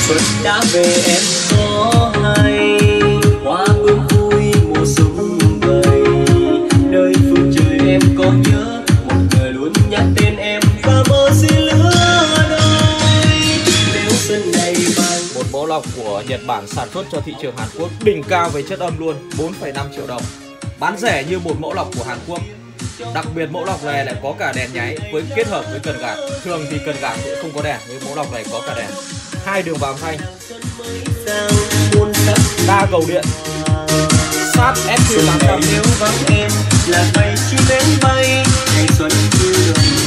xuân đã về em có hay, hoa bướm vui mùa xuân vầy. Nơi phương trời em có nhớ một người luôn nhắc tên em và mơ xin lứa đôi. Nếu xuân này vàng. Một mẫu lọc của Nhật Bản sản xuất cho thị trường Hàn Quốc, đỉnh cao về chất âm luôn, 4,5 triệu đồng. Bán rẻ như một mẫu lọc của Hàn Quốc. Đặc biệt mẫu lọc này lại có cả đèn nháy với kết hợp với cần gạt. Thường thì cần gạt sẽ không có đèn, nhưng mẫu lọc này có cả đèn. 2 đường vào thanh. Đa cầu điện. Sát SQ800. Nếu vắng em là ngày chim én bay, ngày xuân như đường